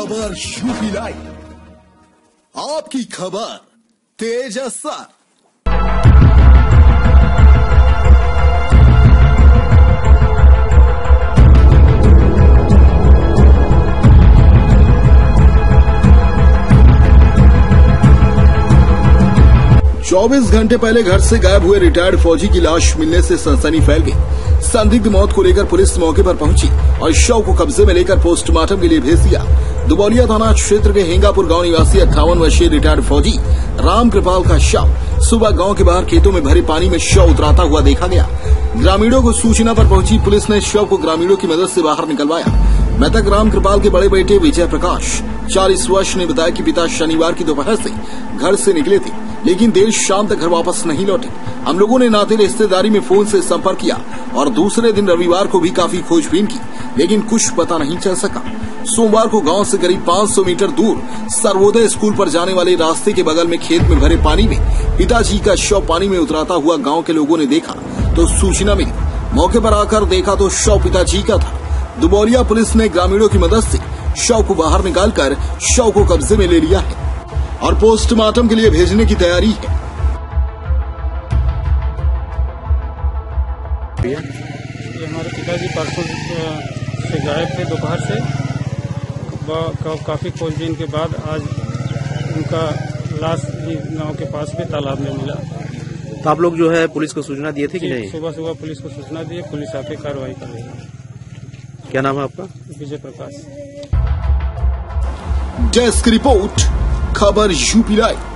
खबर UP live, आपकी खबर तेज असर। चौबीस घंटे पहले घर से गायब हुए रिटायर्ड फौजी की लाश मिलने से सनसनी फैल गई। संदिग्ध मौत को लेकर पुलिस मौके पर पहुंची और शव को कब्जे में लेकर पोस्टमार्टम के लिए भेज दिया। दुबौलिया थाना क्षेत्र के हेंगापुर गांव निवासी 58 वर्षीय रिटायर्ड फौजी राम कृपाल का शव सुबह गांव के बाहर खेतों में भरे पानी में शव उतराता हुआ देखा गया। ग्रामीणों को सूचना पर पहुंची पुलिस ने शव को ग्रामीणों की मदद से बाहर निकलवाया। मृतक राम कृपाल के बड़े बेटे विजय प्रकाश 40 वर्ष ने बताया कि पिता शनिवार की दोपहर से घर से निकले थे, लेकिन देर शाम तक घर वापस नहीं लौटे। हम लोगों ने नाते रिश्तेदारी में फोन से संपर्क किया और दूसरे दिन रविवार को भी काफी खोजबीन की, लेकिन कुछ पता नहीं चल सका। सोमवार को गांव से करीब 500 मीटर दूर सर्वोदय स्कूल पर जाने वाले रास्ते के बगल में खेत में भरे पानी में पिताजी का शव पानी में उतराता हुआ गांव के लोगों ने देखा तो सूचना मिली। मौके पर आकर देखा तो शव पिताजी का था। दुबौलिया पुलिस ने ग्रामीणों की मदद से शव को बाहर निकालकर शव को कब्जे में ले लिया है और पोस्टमार्टम के लिए भेजने की तैयारी है। ये हमारे पिताजी परसों से गायब थे दोपहर से। काफी खोजबीन के बाद आज उनका लाश ही गांव के पास में तालाब में मिला। तो आप लोग जो है पुलिस को सूचना दिए थे कि नहीं? सुबह पुलिस को सूचना दी, पुलिस आके कार्रवाई कर रही है। क्या नाम है आपका? विजय प्रकाश। डेस्क रिपोर्ट, खबर यूपी लाइव।